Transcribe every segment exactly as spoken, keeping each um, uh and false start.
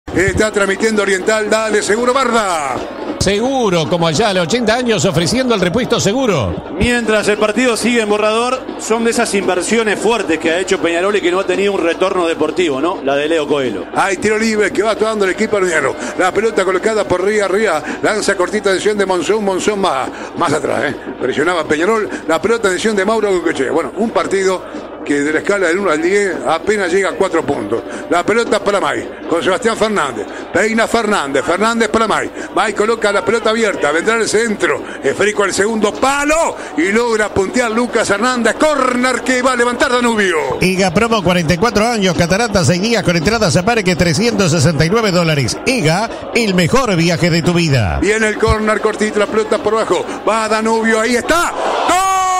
Está transmitiendo Oriental, dale, seguro Barda. Seguro, como allá a los ochenta años ofreciendo el repuesto seguro. Mientras el partido sigue en borrador, son de esas inversiones fuertes que ha hecho Peñarol y que no ha tenido un retorno deportivo, ¿no? La de Leo Coelho. Hay tiro libre que va actuando el equipo armeniano. La pelota colocada por Ría, Ría. Lanza cortita decisión de Monzón, Monzón más, más atrás, ¿eh? Presionaba Peñarol. La pelota de decisión de Mauro Goicoechea. Bueno, un partido que de la escala del uno al diez apenas llega a cuatro puntos. La pelota para May, con Sebastián Fernández. Peina Fernández, Fernández para May. May coloca la pelota abierta, vendrá el centro. Esférico al segundo palo y logra puntear Lucas Hernández. Córner que va a levantar Danubio. IGA Promo, cuarenta y cuatro años, cataratas en guías con entradas a parque, trescientos sesenta y nueve dólares. IGA, el mejor viaje de tu vida. Viene el córner cortito, la pelota por abajo. Va Danubio, ahí está. ¡Gol!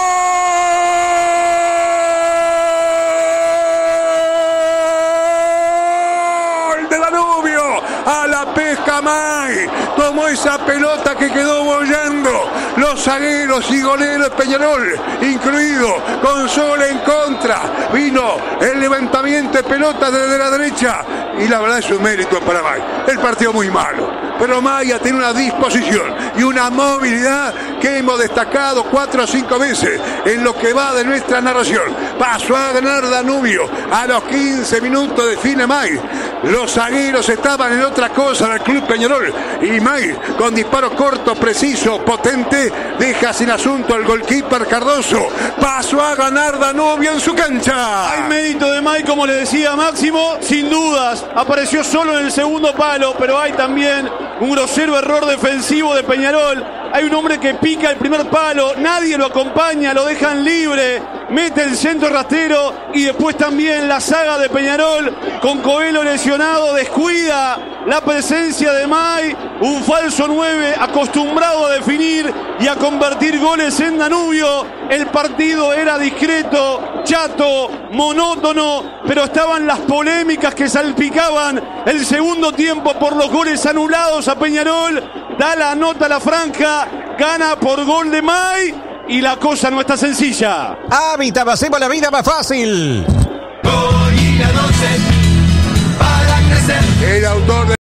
A la pesca May, tomó esa pelota que quedó bollando. Los zagueros y goleros de Peñarol, incluido con Sol en contra. Vino el levantamiento de pelota desde la derecha y la verdad es un mérito para May. El partido muy malo, pero Maya tiene una disposición y una movilidad que hemos destacado cuatro o cinco veces en lo que va de nuestra narración. Pasó a ganar Danubio a los quince minutos de fin de May. Los zagueros estaban en otra cosa del club Peñarol y May, con disparo corto, preciso, potente, deja sin asunto al goalkeeper Cardoso. Pasó a ganar Danubio en su cancha. Hay mérito de May, como le decía Máximo, sin dudas. Apareció solo en el segundo palo, pero hay también un grosero error defensivo de Peñarol. Hay un hombre que pica el primer palo, nadie lo acompaña, lo dejan libre, mete el centro rastrero y después también la saga de Peñarol con Coelho lesionado descuida la presencia de May, un falso nueve acostumbrado a definir y a convertir goles en Danubio. El partido era discreto, chato, monótono, pero estaban las polémicas que salpicaban el segundo tiempo por los goles anulados a Peñarol. Da la nota a la franja, gana por gol de May y la cosa no está sencilla. Hábitat, hacemos la vida más fácil. El autor de